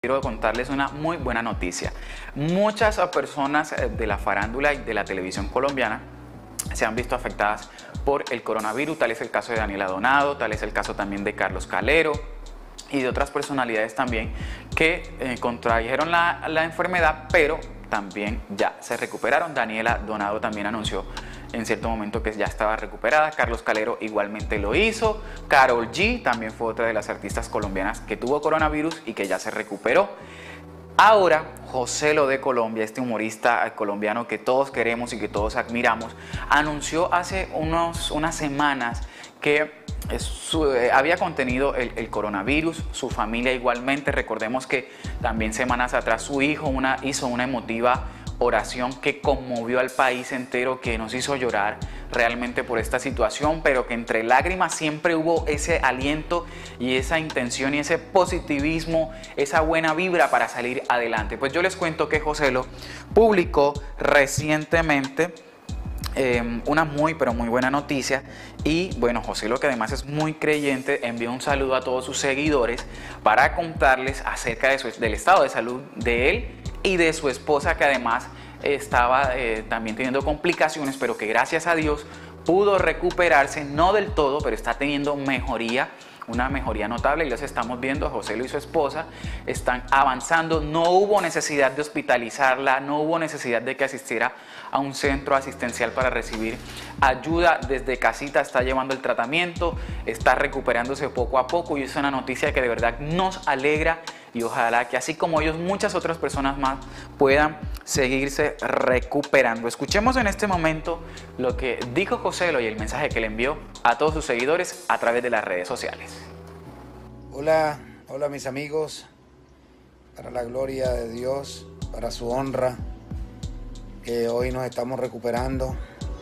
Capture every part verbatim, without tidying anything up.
Quiero contarles una muy buena noticia. Muchas personas de la farándula y de la televisión colombiana se han visto afectadas por el coronavirus. Tal es el caso de Daniela Donado, tal es el caso también de Carlos Calero y de otras personalidades también que eh, contrajeron la, la enfermedad, pero también ya se recuperaron. Daniela Donado también anunció en cierto momento que ya estaba recuperada. Carlos Calero igualmente lo hizo. Karol G también fue otra de las artistas colombianas que tuvo coronavirus y que ya se recuperó. Ahora, Joselo de Colombia, este humorista colombiano que todos queremos y que todos admiramos, anunció hace unos, unas semanas que su, eh, había contenido el, el coronavirus, su familia igualmente. Recordemos que también semanas atrás su hijo una, hizo una emotiva oración que conmovió al país entero, que nos hizo llorar realmente por esta situación, pero que entre lágrimas siempre hubo ese aliento y esa intención y ese positivismo, esa buena vibra para salir adelante. Pues yo les cuento que Joselo publicó recientemente Eh, una muy pero muy buena noticia. Y bueno, Joselo, que además es muy creyente, envió un saludo a todos sus seguidores para contarles acerca de su, del estado de salud de él y de su esposa, que además estaba eh, también teniendo complicaciones, pero que gracias a Dios pudo recuperarse, no del todo, pero está teniendo mejoría, una mejoría notable, y los estamos viendo. Joselo y su esposa están avanzando. No hubo necesidad de hospitalizarla, no hubo necesidad de que asistiera a un centro asistencial para recibir ayuda. Desde casita está llevando el tratamiento, está recuperándose poco a poco, y es una noticia que de verdad nos alegra, y ojalá que así como ellos, muchas otras personas más puedan seguirse recuperando. Escuchemos en este momento lo que dijo Joselo y el mensaje que le envió a todos sus seguidores a través de las redes sociales. Hola, hola mis amigos, para la gloria de Dios, para su honra, que hoy nos estamos recuperando.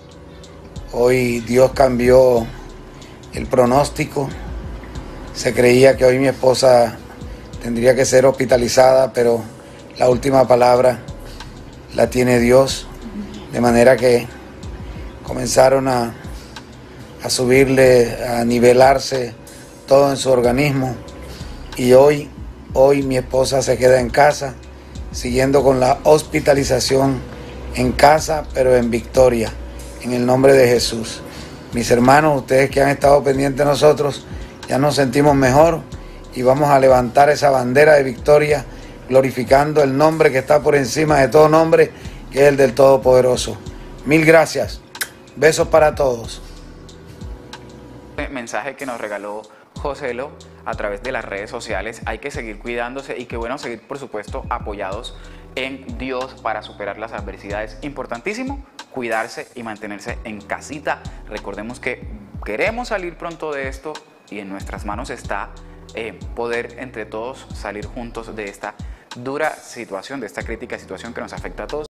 Hoy Dios cambió el pronóstico. Se creía que hoy mi esposa tendría que ser hospitalizada, pero la última palabra la tiene Dios, de manera que comenzaron a, a subirle, a nivelarse todo en su organismo, y hoy, hoy mi esposa se queda en casa, siguiendo con la hospitalización en casa, pero en victoria, en el nombre de Jesús. Mis hermanos, ustedes que han estado pendientes de nosotros, ya nos sentimos mejor y vamos a levantar esa bandera de victoria, glorificando el nombre que está por encima de todo nombre, que es el del Todopoderoso. Mil gracias. Besos para todos. El mensaje que nos regaló Joselo a través de las redes sociales. Hay que seguir cuidándose y qué bueno seguir, por supuesto, apoyados en Dios para superar las adversidades. Importantísimo cuidarse y mantenerse en casita. Recordemos que queremos salir pronto de esto y en nuestras manos está eh, poder entre todos salir juntos de esta dura situación, de esta crítica situación que nos afecta a todos.